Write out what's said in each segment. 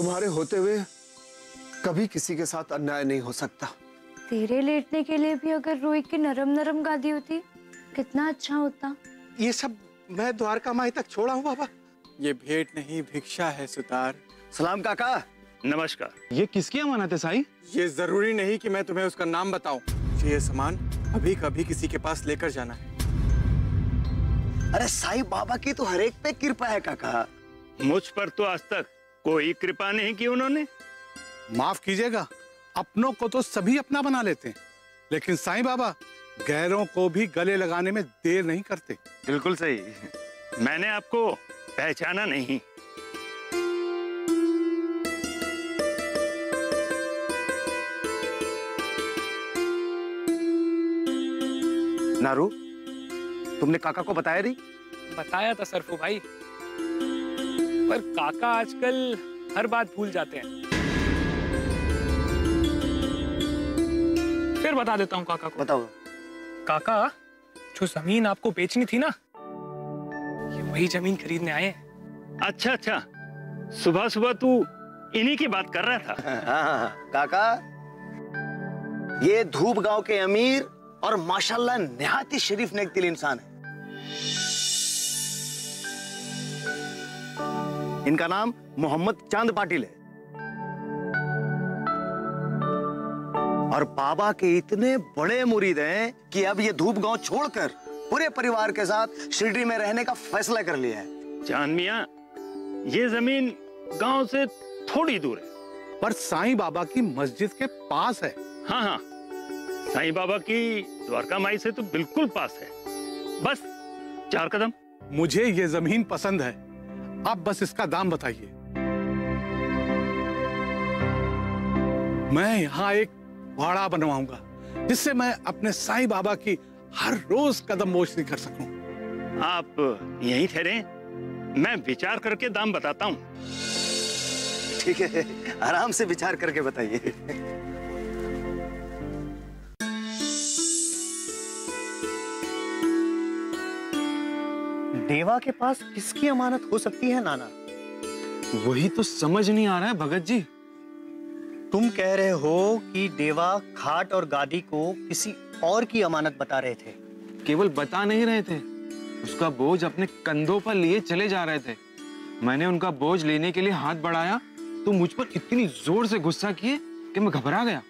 तुम्हारे होते हुए कभी किसी के साथ अन्याय नहीं हो सकता। तेरे लेटने के लिए भी अगर रुई की नरम नरम गादी होती कितना अच्छा होता। ये सब मैं द्वारका माई तक छोड़ा हूँ बाबा। ये भेंट नहीं भिक्षा है सुतार। सलाम काका। नमस्कार। ये किसकी अमानत है साईं? ये जरूरी नहीं कि मैं तुम्हें उसका नाम बताऊं। ये सामान अभी कभी किसी के पास लेकर जाना है। अरे साईं बाबा की तो हर एक पे कृपा है काका। मुझ पर तो आज तक कोई कृपा नहीं की उन्होंने। माफ कीजिएगा, अपनों को तो सभी अपना बना लेते हैं, लेकिन साईं बाबा गैरों को भी गले लगाने में देर नहीं करते। बिल्कुल सही। मैंने आपको पहचाना नहीं। नारू, तुमने काका को बताया नहीं? बताया था सरफू भाई, पर काका आजकल हर बात भूल जाते हैं। फिर बता देता हूँ काका को। बताओ। काका, जो जमीन आपको बेचनी थी ना, ये वही जमीन खरीदने आए हैं। अच्छा अच्छा, सुबह सुबह तू इन्हीं की बात कर रहा था। हाँ काका, ये धूप गांव के अमीर और माशाल्लाह निहायत ही शरीफ नेक दिल इंसान है। इनका नाम मोहम्मद चांद पाटिल है और बाबा के इतने बड़े मुरीद हैं कि अब ये धूप गांव छोड़कर पूरे परिवार के साथ शिरडी में रहने का फैसला कर लिया है। चांद मियां, ये जमीन गांव से थोड़ी दूर है, पर साईं बाबा की मस्जिद के पास है। हाँ हाँ, साईं बाबा की द्वारका माई से तो बिल्कुल पास है, बस 4 कदम। मुझे ये जमीन पसंद है, आप बस इसका दाम बताइए। मैं यहाँ एक बाड़ा बनवाऊंगा जिससे मैं अपने साईं बाबा की हर रोज कदमबोशी कर सकूं। आप यहीं ठहरे, मैं विचार करके दाम बताता हूँ। ठीक है, आराम से विचार करके बताइए। देवा के पास किसकी अमानत हो सकती है नाना? वही तो समझ नहीं आ रहा है भगत जी। तुम कह रहे हो कि देवा खाट और गादी को किसी और की अमानत बता रहे थे? केवल बता नहीं रहे थे, उसका बोझ अपने कंधों पर लिए चले जा रहे थे। मैंने उनका बोझ लेने के लिए हाथ बढ़ाया तो मुझ पर इतनी जोर से गुस्सा किए कि मैं घबरा गया।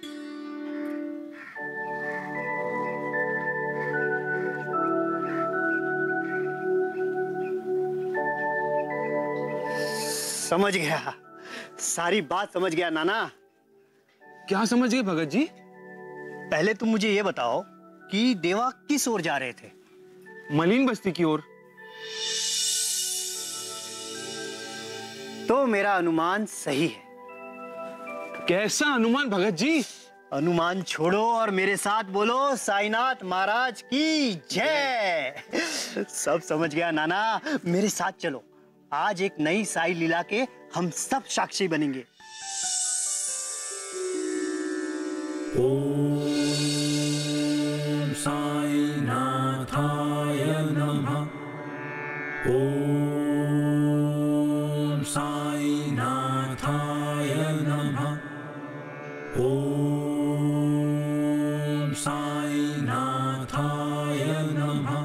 समझ गया, सारी बात समझ गया नाना। क्या समझ गए भगत जी? पहले तुम मुझे ये बताओ कि देवा किस ओर जा रहे थे? मलिन बस्ती की ओर। तो मेरा अनुमान सही है। कैसा अनुमान भगत जी? अनुमान छोड़ो और मेरे साथ बोलो साईनाथ महाराज की जय। सब समझ गया नाना, मेरे साथ चलो। आज एक नई साई लीला के हम सब साक्षी बनेंगे। ओम साईनाथाय नमः। ओम साईनाथाय नमः। ओम साईनाथाय नमः।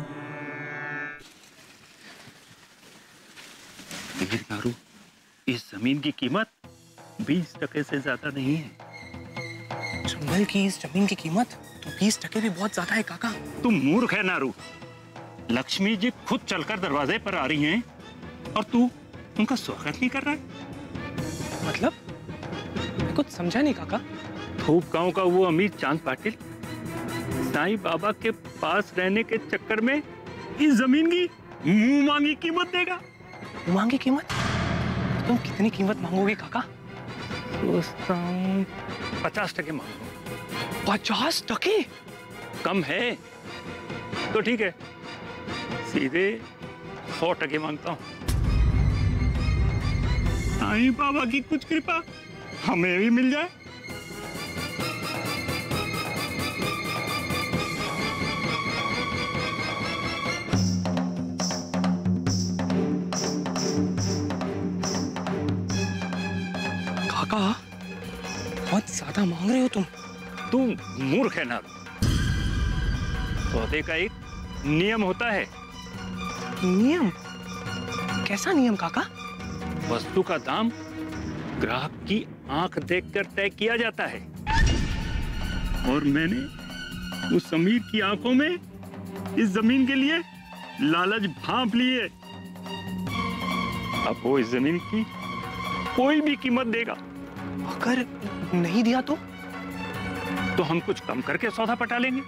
नारू, इस जमीन की कीमत 20% से ज्यादा नहीं है। जंगल की इस जमीन की कीमत तो 20% भी बहुत ज्यादा है काका। तुम मूर्ख है नारू। लक्ष्मी जी खुद चलकर दरवाजे पर आ रही हैं और तू उनका स्वागत नहीं कर रहा है। मतलब मैं कुछ समझा नहीं काका। धूप गांव का वो अमीर चांद पाटिल साईं बाबा के पास रहने के चक्कर में इस जमीन की मुंह मांगी कीमत देगा। मांगी कीमत? तुम कितनी कीमत मांगोगे काका? 50% मांगो। 50%? कम है तो ठीक है, सीधे 100% मांगता हूँ। साईं बाबा की कुछ कृपा हमें भी मिल जाए। काका, बहुत ज्यादा मांग रहे हो तुम। तू मूर्ख है नारू। सौदे का एक नियम होता है। नियम? कैसा नियम काका? वस्तु का दाम ग्राहक की आंख देखकर तय किया जाता है, और मैंने उस अमीर की आंखों में इस जमीन के लिए लालच भांप लिए। अब वो इस जमीन की कोई भी कीमत देगा। अगर नहीं दिया तो हम कुछ कम करके सौदा पटा लेंगे,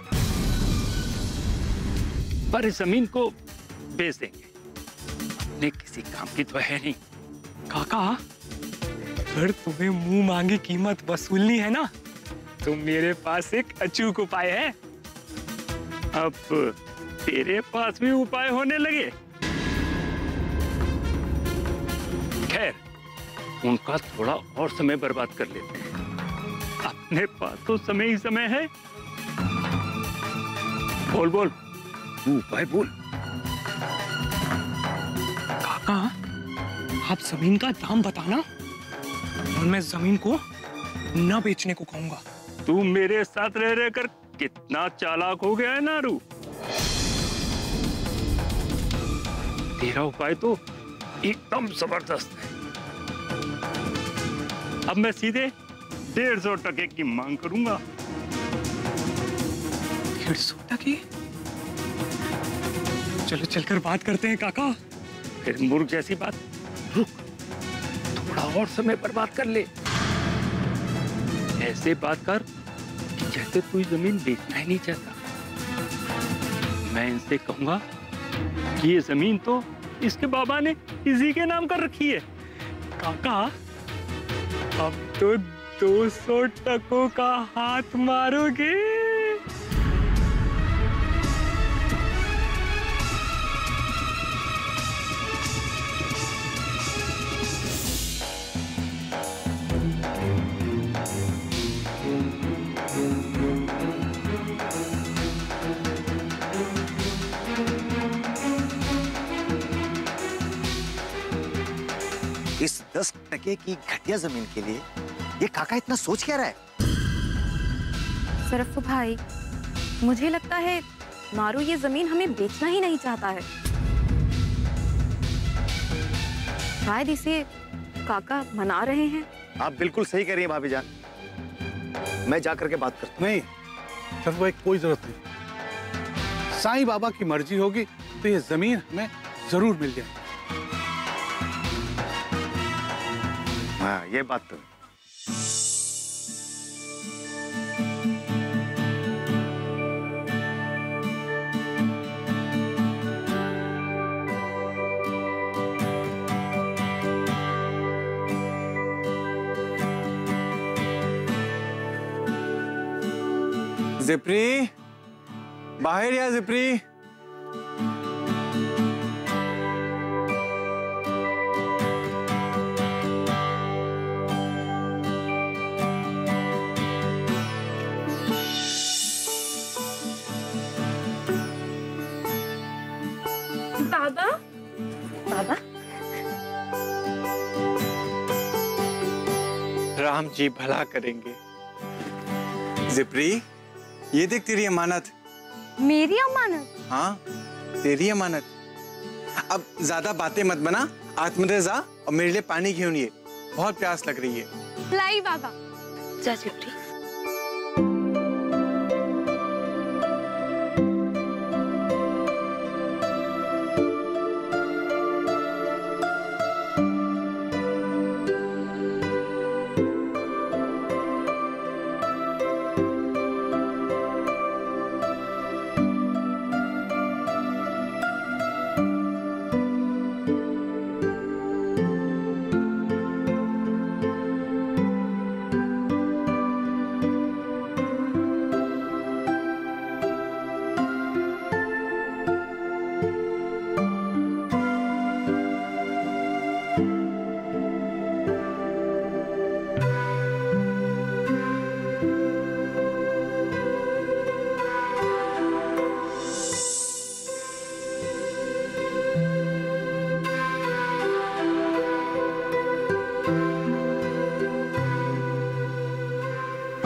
पर इस जमीन को बेच देंगे। अपने किसी काम की तो है नहीं। काका, अगर तुम्हें मुंह मांगी कीमत वसूलनी है ना, तो मेरे पास एक अचूक उपाय है। अब तेरे पास भी उपाय होने लगे। खैर, उनका थोड़ा और समय बर्बाद कर लेते हैं। अपने पास तो समय ही समय है। बोल बोल, तू उपाय बोल। काका, आप जमीन का दाम बताना और मैं जमीन को न बेचने को कहूंगा। तू मेरे साथ रह रहकर कितना चालाक हो गया है नारू। तेरा उपाय तो एकदम जबरदस्त है। अब मैं सीधे 150 टके की मांग करूंगा। 150 टके? चलो चलकर बात करते हैं काका। फिर मूर्ख जैसी बात। रुक, थोड़ा और समय बर्बाद कर ले। ऐसे बात कर कि जैसे तू ये जमीन बेचना ही नहीं चाहता। मैं इनसे कहूंगा कि ये जमीन तो इसके बाबा ने इसी के नाम कर रखी है। काका, अब तो 200 टकों का हाथ मारोगे? इस 10 टके की घटिया जमीन के लिए ये काका इतना सोच क्या रहा है? सरफ भाई, मुझे लगता है मारू ये जमीन हमें बेचना ही नहीं चाहता है। शायद इसे काका मना रहे हैं। आप बिल्कुल सही कह रही हैं भाभी जान। मैं जाकर के बात करता नहीं सर, वो कोई जरूरत नहीं। साईं बाबा की मर्जी होगी तो ये जमीन हमें जरूर मिल जाएगी। हाँ, ये बात तो। जिप्री, बाहर या जिप्री। बाबा, बाबा, राम जी भला करेंगे। जिप्री, ये देख तेरी अमानत। मेरी अमानत? हाँ, तेरी अमानत। अब ज्यादा बातें मत बना, आत्मरे जा और मेरे लिए पानी क्यों नहीं है, बहुत प्यास लग रही है। लाई बाबा। जा जिप्री।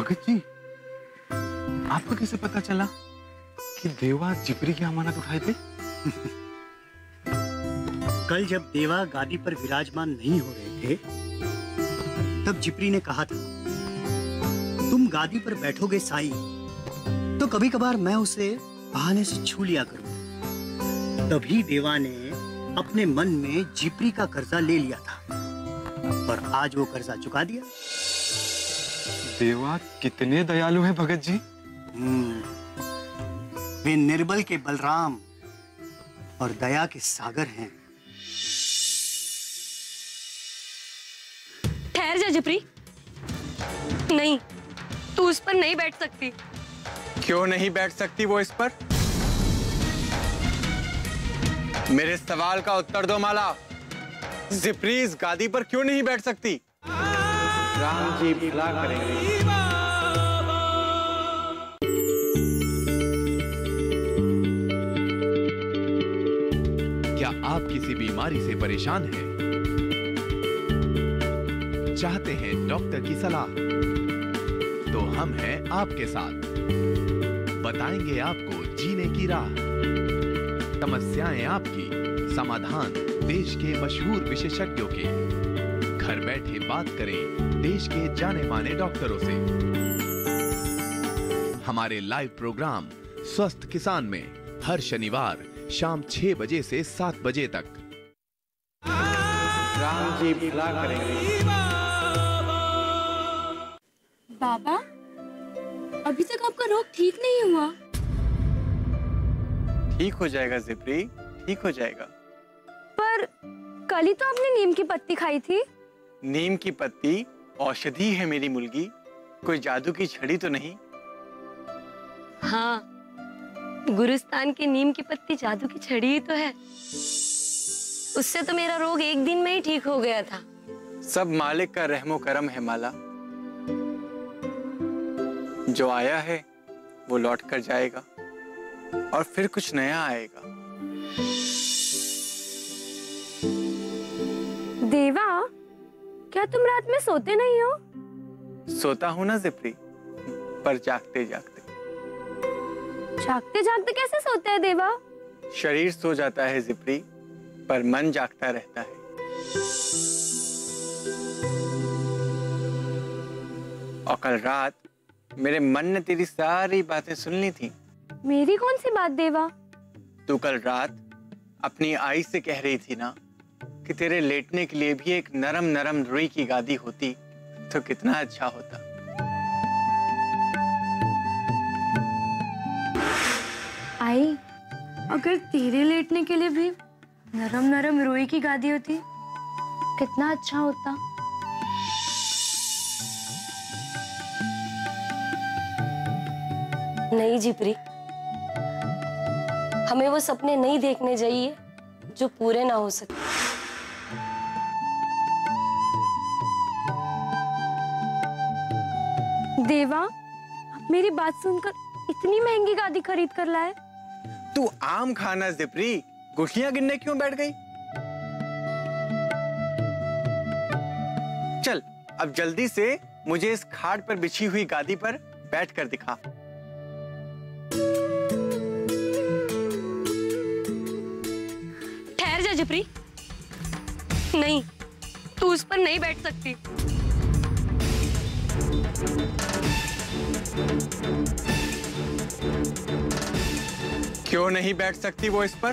भगत जी, आपको कैसे पता चला कि देवा जिपरी की अमानत उठाए थे? कल जब देवा गादी पर विराजमान नहीं हो रहे थे, तब जिपरी ने कहा था, तुम गादी पर बैठोगे साईं, तो कभी कभार मैं उसे बहाने से छू लिया करूं। तभी देवा ने अपने मन में जिपरी का कर्जा ले लिया था और आज वो कर्जा चुका दिया। देवा कितने दयालु हैं भगत जी। वे निर्बल के बलराम और दया के सागर हैं। ठहर जा जिपरी, नहीं, तू उस पर नहीं बैठ सकती। क्यों नहीं बैठ सकती वो इस पर? मेरे सवाल का उत्तर दो माला। जिपरी इस गादी पर क्यों नहीं बैठ सकती? राम जी भला करेंगे। क्या आप किसी बीमारी से परेशान हैं? चाहते हैं डॉक्टर की सलाह? तो हम हैं आपके साथ, बताएंगे आपको जीने की राह। समस्याएं आपकी, समाधान देश के मशहूर विशेषज्ञों के। घर बैठे बात करें देश के जाने माने डॉक्टरों से। हमारे लाइव प्रोग्राम स्वस्थ किसान में हर शनिवार शाम 6 बजे से 7 बजे तक। राम जी भला करेंगे। बाबा, अभी तक आपका रोग ठीक नहीं हुआ। ठीक हो जाएगा जिपरी, ठीक हो जाएगा। पर कल ही तो आपने नीम की पत्ती खाई थी। नीम की पत्ती औषधि है मेरी मुल्गी, कोई जादू की छड़ी तो नहीं। हाँ, गुरुस्तान की नीम की पत्ती जादू की छड़ी ही तो है। उससे तो मेरा रोग एक दिन में ही ठीक हो गया था। सब मालिक का रहमो करम है माला। जो आया है वो लौट कर जाएगा और फिर कुछ नया आएगा। देवा, क्या तुम रात में सोते नहीं हो? सोता हूं ना जिपरी, पर जागते जागते। जागते जागते कैसे सोते हैं देवा? शरीर सो जाता है जिपरी, पर मन जागता रहता है। और कल रात मेरे मन ने तेरी सारी बातें सुन ली थी। मेरी कौन सी बात देवा? तू कल रात अपनी आई से कह रही थी ना कि तेरे लेटने के लिए भी एक नरम नरम रुई की गादी होती तो कितना अच्छा होता। आई, अगर तेरे लेटने के लिए भी नरम नरम रुई की गादी होती कितना अच्छा होता। नहीं जिपरी, हमें वो सपने नहीं देखने चाहिए जो पूरे ना हो सके। देवा, आप मेरी बात सुनकर इतनी महंगी गादी खरीद कर लाए। तू आम खाना जिपरी, गुठलियां गिनने क्यों बैठ गई? चल अब जल्दी से मुझे इस खाट पर बिछी हुई गादी पर बैठकर दिखा। ठहर जा जिपरी, नहीं, तू उस पर नहीं बैठ सकती। क्यों नहीं बैठ सकती वो इस पर?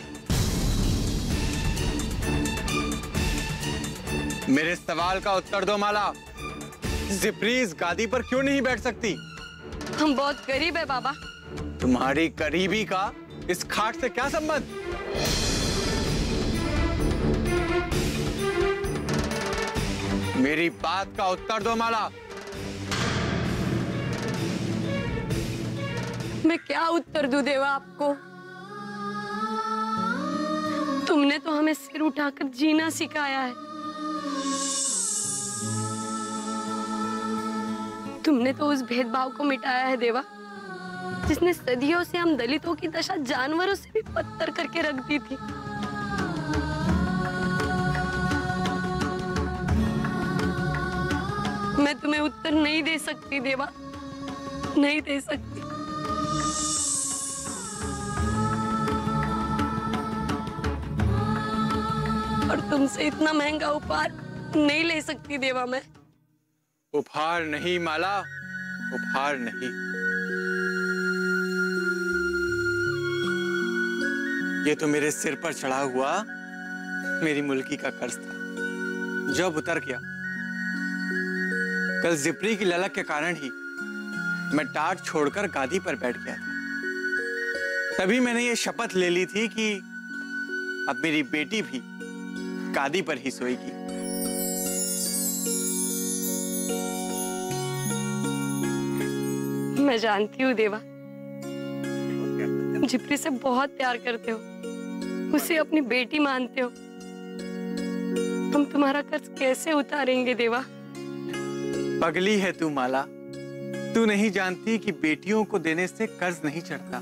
मेरे सवाल का उत्तर दो माला। जिपरी इस गादी पर क्यों नहीं बैठ सकती? हम बहुत गरीब है बाबा। तुम्हारी करीबी का इस खाट से क्या संबंध? मेरी बात का उत्तर दो माला। मैं क्या उत्तर दूं देवा आपको? तुमने तो हमें सिर उठाकर जीना सिखाया है। तुमने तो उस भेदभाव को मिटाया है देवा, जिसने सदियों से हम दलितों की दशा जानवरों से भी बदतर करके रख दी थी। मैं तुम्हें उत्तर नहीं दे सकती देवा, नहीं दे सकती। और तुमसे इतना महंगा उपहार नहीं ले सकती देवा मैं। उपहार नहीं माला, उपहार नहीं। ये तो मेरे सिर पर चढ़ा हुआ मेरी मुल्की का कर्ज था, जब उतर गया। कल जिप्री की ललक के कारण ही मैं टाट छोड़कर गादी पर बैठ गया था। तभी मैंने ये शपथ ले ली थी कि अब मेरी बेटी भी गादी पर ही सोएगी। मैं जानती हूँ देवा, जिप्री से बहुत प्यार करते हो, उसे अपनी बेटी मानते हो। हम तुम्हारा कर्ज कैसे उतारेंगे देवा? पगली है तू माला, तू नहीं जानती कि बेटियों को देने से कर्ज नहीं चढ़ता,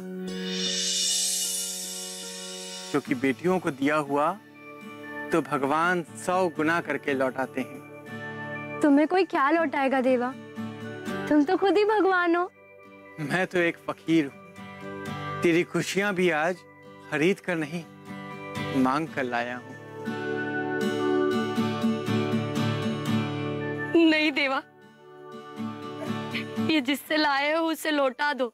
क्योंकि बेटियों को दिया हुआ तो भगवान 100 गुना करके लौटाते हैं। तुम्हें कोई क्या लौटाएगा देवा? तुम तो खुद ही भगवान हो। मैं तो एक फकीर हूँ। तेरी खुशियां भी आज खरीद कर नहीं, मांग कर लाया हूँ। नहीं देवा, ये जिससे लाए हो उसे लौटा दो।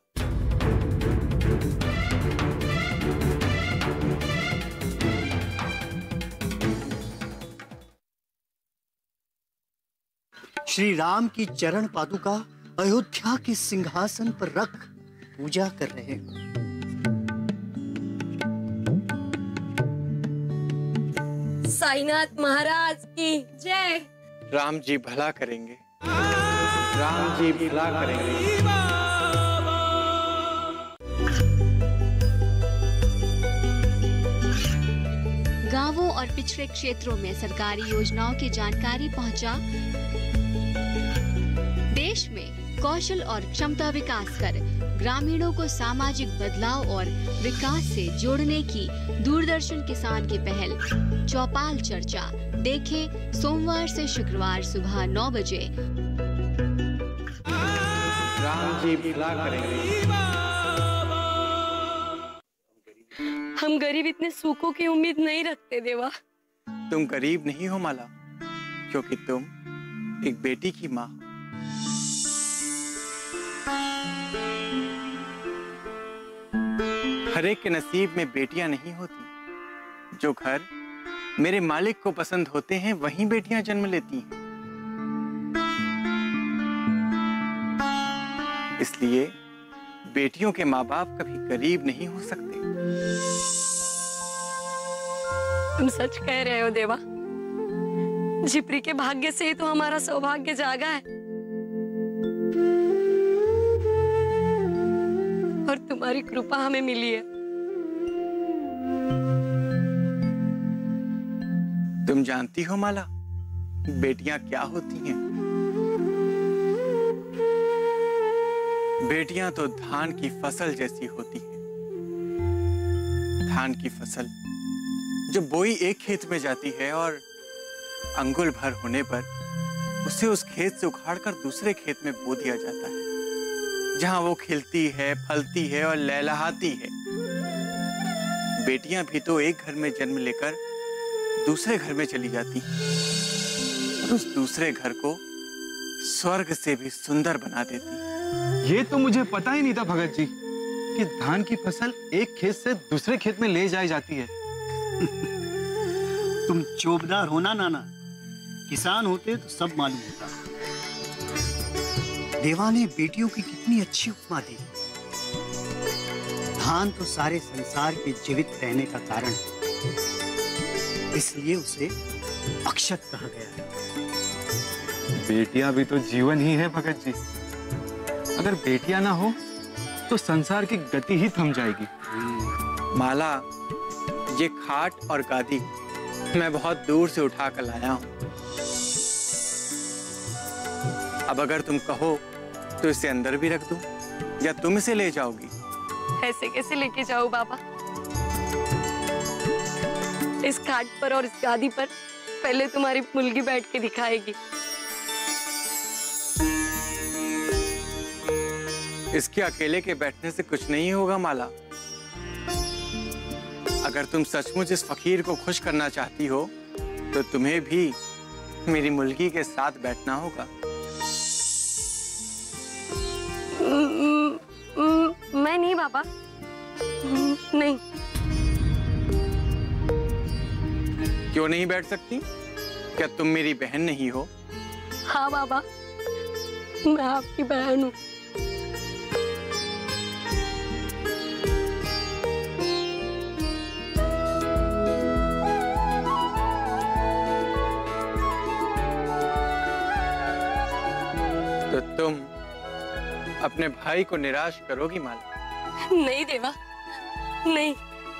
श्री राम की चरण पादुका अयोध्या के सिंहासन पर रख पूजा कर रहे हैं। साईनाथ महाराज की जय। राम जी भला करेंगे, राम जी भला करेंगे। गांवों और पिछड़े क्षेत्रों में सरकारी योजनाओं की जानकारी पहुंचा। देश में कौशल और क्षमता विकास कर ग्रामीणों को सामाजिक बदलाव और विकास से जोड़ने की दूरदर्शन किसान की पहल चौपाल चर्चा देखें सोमवार से शुक्रवार सुबह 9 बजे। राम जी भला करेंगे। हम गरीब इतने सुखों की उम्मीद नहीं रखते देवा। तुम गरीब नहीं हो माला, क्योंकि तुम एक बेटी की माँ। हर एक के नसीब में बेटियां नहीं होती। जो घर मेरे मालिक को पसंद होते हैं वहीं बेटियां जन्म लेती हैं। इसलिए बेटियों के माँ बाप कभी गरीब नहीं हो सकते। तुम सच कह रहे हो देवा। जिप्री के भाग्य से ही तो हमारा सौभाग्य जागा है। और तुम्हारी कृपा हमें मिली है। तुम जानती हो माला, बेटियां क्या होती हैं? बेटियां तो धान की फसल जैसी होती है। धान की फसल जो बोई एक खेत में जाती है और अंगुल भर होने पर उसे उस खेत से उखाड़कर दूसरे खेत में बो दिया जाता है, जहां वो खिलती है, फलती है और लहलहाती है। बेटियां भी तो एक घर में जन्म लेकर दूसरे घर में चली जाती हैं और उस दूसरे घर को स्वर्ग से भी सुंदर बना देती। ये तो मुझे पता ही नहीं था भगत जी कि धान की फसल एक खेत से दूसरे खेत में ले जाई जाती है। तुम चौबदार हो ना नाना, किसान होते तो सब मालूम होता। देवा ने बेटियों की कितनी अच्छी उपमा दी। धान तो सारे संसार के जीवित रहने का कारण है, इसलिए उसे अक्षत कहा गया है। बेटियां भी तो जीवन ही है भगत जी। अगर बेटियां ना हो तो संसार की गति ही थम जाएगी। माला, ये खाट और गादी मैं बहुत दूर से उठा कर लाया हूं। अब अगर तुम कहो तो इसे अंदर भी रख दूं या तुम इसे ले जाओगी? ऐसे कैसे लेके जाओ बाबा? इस खाट पर और इस गादी पर पहले तुम्हारी मुलगी बैठ के दिखाएगी। इसके अकेले के बैठने से कुछ नहीं होगा माला। अगर तुम सचमुच इस फकीर को खुश करना चाहती हो तो तुम्हें भी मेरी मुल्की के साथ बैठना होगा। मैं नहीं बाबा, नहीं। क्यों नहीं बैठ सकती? क्या तुम मेरी बहन नहीं हो? हाँ बाबा, मैं आपकी बहन हूँ। तो तुम अपने भाई को निराश करोगी माला? नहीं देवा, नहीं।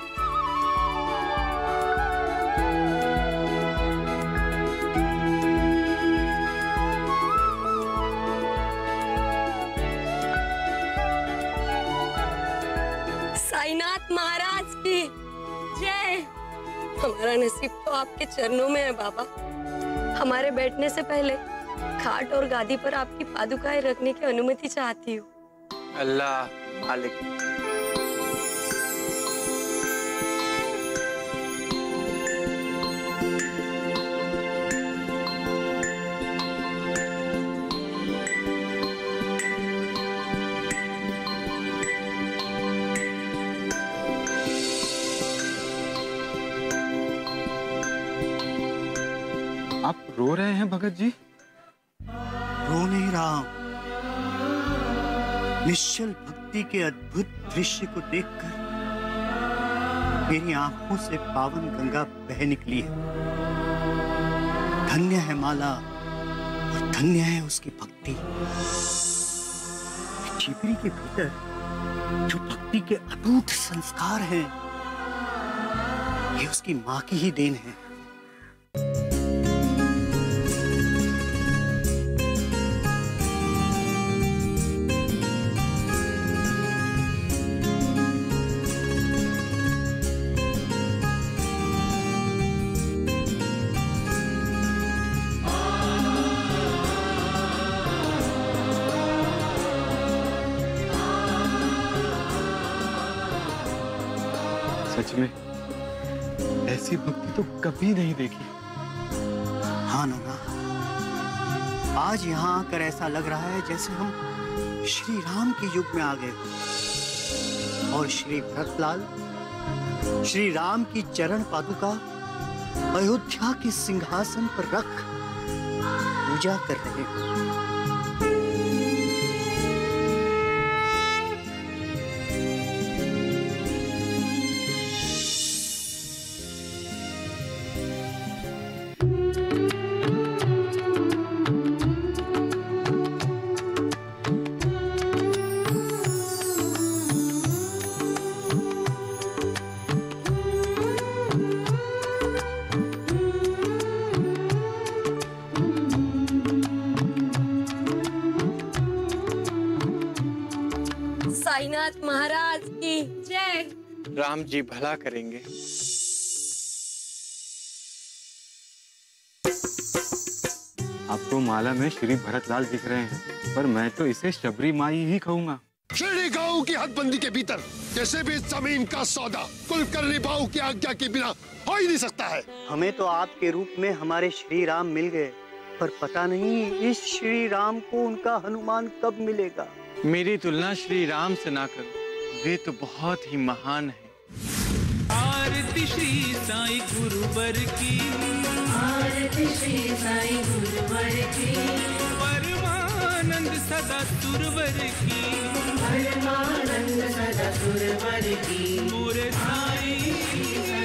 साईनाथ महाराज की जय। हमारा नसीब तो आपके चरणों में है बाबा। हमारे बैठने से पहले खाट और गादी पर आपकी पादुकाएं रखने की अनुमति चाहती हूँ। अल्लाह मालिक। आप रो रहे हैं भगत जी? रो नहीं रहा हूं। निश्चल भक्ति के अद्भुत दृश्य को देखकर मेरी आंखों से पावन गंगा बह निकली है। धन्य है माला और धन्य है उसकी भक्ति। छिपरी के भीतर जो भक्ति के अटूट संस्कार हैं, ये उसकी मां की ही देन है। सच में ऐसी भक्ति तो कभी नहीं देखी। हाँ नाना, आज यहाँ आकर ऐसा लग रहा है जैसे हम श्री राम के युग में आ गए और श्री भरतलाल श्री राम की चरण पादुका अयोध्या के सिंहासन पर रख पूजा कर रहे हैं। साईनाथ महाराज की जय। राम जी भला करेंगे। आपको माला में श्री भरतलाल दिख रहे हैं, पर मैं तो इसे शबरी माई ही कहूंगा। श्री गांव की हदबंदी के भीतर जैसे भी जमीन का सौदा कुलकर्णी बाऊ की आज्ञा के बिना हो ही नहीं सकता है। हमें तो आपके रूप में हमारे श्री राम मिल गए, पर पता नहीं इस श्री राम को उनका हनुमान कब मिलेगा। मेरी तुलना श्री राम से ना करो, वे तो बहुत ही महान हैं। आरती श्री साईं गुरुवर की, आरती श्री साईं गुरुवर की, परमानंद सदा सुरवर की, परमानंद सदा सुरवर की, मोरे साईं